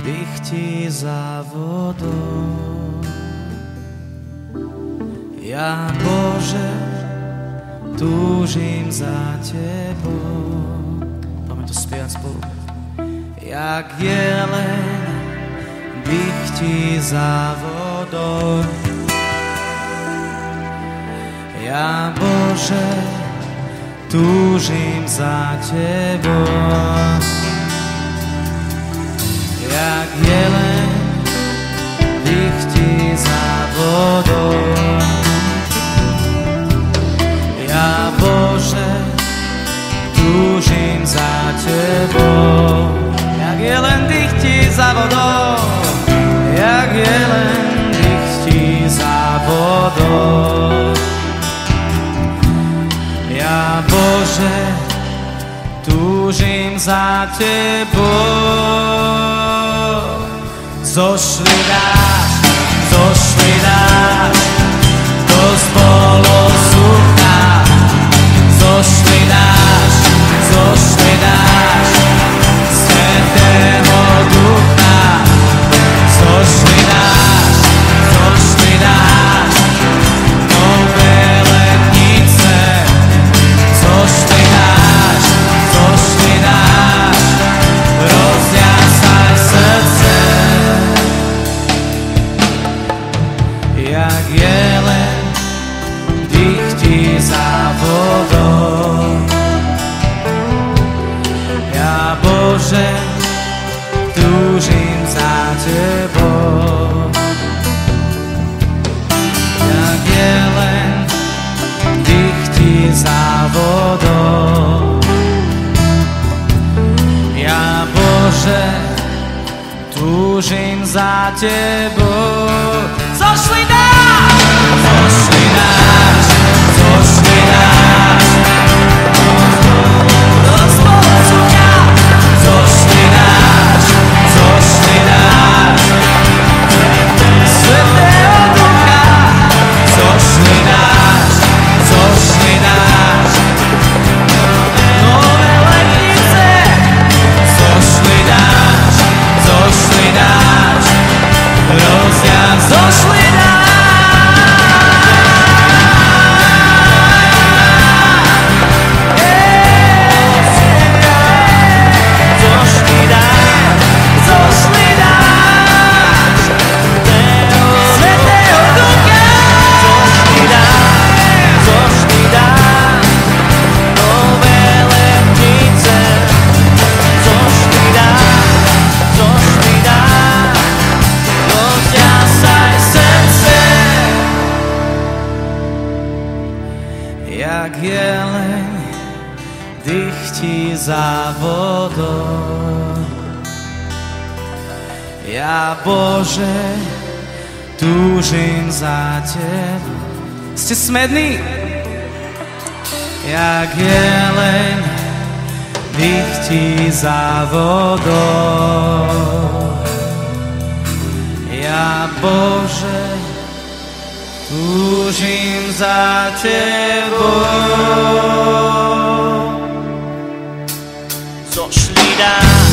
dychtí za vodou. Ja, Bože, túžim za Tebou. Poďme to spievať spolu. Jak jelen dychtí za vodou. Ja, Bože, túžim za Tebou. Jak jelen dychtí za vodou. Ja, Bože, túžim za Tebou. Jak jelen dychtí za vodou. Jak jelen dychtí za vodou. Ja, Bože, túžim za Tebou. Zošli dáš do zbolov sucha. Zošli dáš Svätého Ducha. Zošli dáš nové letnice. Zošli dáš rozjasaj srdce. Jak jelen dychtí za vodou. Ja, Bože, túžim za Tebou. Jak jelen dychtí za vodou. Ja, Bože, túžim za Tebou. Zošli dáš do zbolov sucha. Zošli dáš Svätého Ducha. Zošli dáš nové letnice. Zošli dáš rozjasaj. Zošli jak jelen dychtí za vodou. Ja, Bože, túžim za Tebou. Ste smední? Jak jelen dychtí za vodou. Ja, Bože, túžim za Tebou. Zošli dáš